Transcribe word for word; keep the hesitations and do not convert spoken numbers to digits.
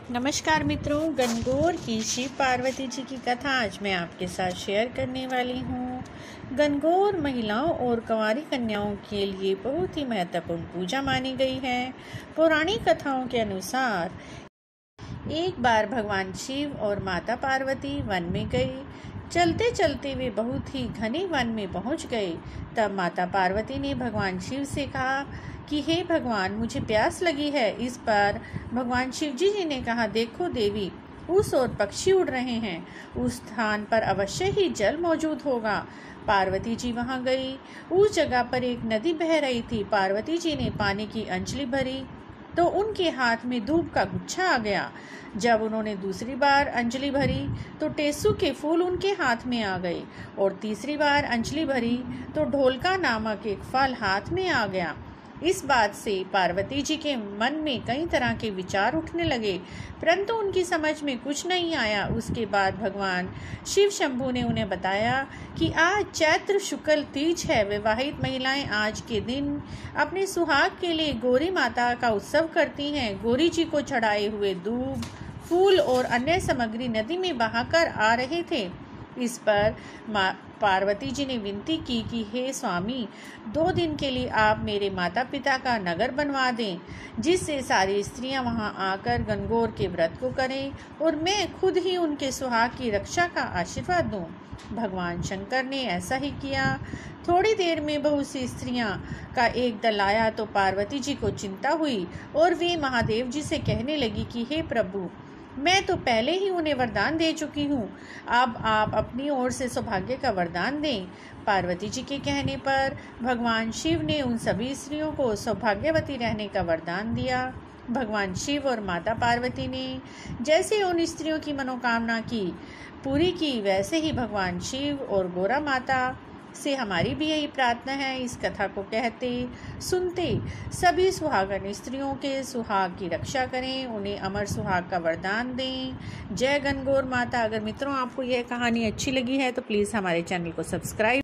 नमस्कार मित्रों, गणगौर की शिव पार्वती जी की कथा आज मैं आपके साथ शेयर करने वाली हूँ। गणगौर महिलाओं और कंवारी कन्याओं के लिए बहुत ही महत्वपूर्ण पूजा मानी गई है। पौराणिक कथाओं के अनुसार एक बार भगवान शिव और माता पार्वती वन में गई। चलते चलते वे बहुत ही घने वन में पहुंच गए। तब माता पार्वती ने भगवान शिव से कहा कि हे भगवान, मुझे प्यास लगी है। इस पर भगवान शिव जी जी ने कहा, देखो देवी, उस ओर पक्षी उड़ रहे हैं, उस स्थान पर अवश्य ही जल मौजूद होगा। पार्वती जी वहां गई। उस जगह पर एक नदी बह रही थी। पार्वती जी ने पानी की अंजलि भरी तो उनके हाथ में धूप का गुच्छा आ गया। जब उन्होंने दूसरी बार अंजलि भरी तो टेसू के फूल उनके हाथ में आ गए और तीसरी बार अंजलि भरी तो ढोलका नामक एक फल हाथ में आ गया। इस बात से पार्वती जी के मन में कई तरह के विचार उठने लगे, परंतु उनकी समझ में कुछ नहीं आया। उसके बाद भगवान शिव शंभू ने उन्हें बताया कि आज चैत्र शुक्ल तीज है। विवाहित महिलाएं आज के दिन अपने सुहाग के लिए गौरी माता का उत्सव करती हैं। गौरी जी को चढ़ाए हुए दूब, फूल और अन्य सामग्री नदी में बहाकर आ रहे थे। इस पर पार्वती जी ने विनती की कि हे स्वामी, दो दिन के लिए आप मेरे माता पिता का नगर बनवा दें, जिससे सारी स्त्रियां वहां आकर गणगौर के व्रत को करें और मैं खुद ही उनके सुहाग की रक्षा का आशीर्वाद दूं। भगवान शंकर ने ऐसा ही किया। थोड़ी देर में बहुत सी स्त्रियां का एक दल आया तो पार्वती जी को चिंता हुई और वे महादेव जी से कहने लगी कि हे प्रभु, मैं तो पहले ही उन्हें वरदान दे चुकी हूँ, अब आप अपनी ओर से सौभाग्य का वरदान दें। पार्वती जी के कहने पर भगवान शिव ने उन सभी स्त्रियों को सौभाग्यवती रहने का वरदान दिया। भगवान शिव और माता पार्वती ने जैसे उन स्त्रियों की मनोकामना की पूरी की, वैसे ही भगवान शिव और गौरा माता से हमारी भी यही प्रार्थना है। इस कथा को कहते सुनते सभी सुहागन स्त्रियों के सुहाग की रक्षा करें, उन्हें अमर सुहाग का वरदान दें। जय गणगौर माता। अगर मित्रों आपको यह कहानी अच्छी लगी है तो प्लीज़ हमारे चैनल को सब्सक्राइब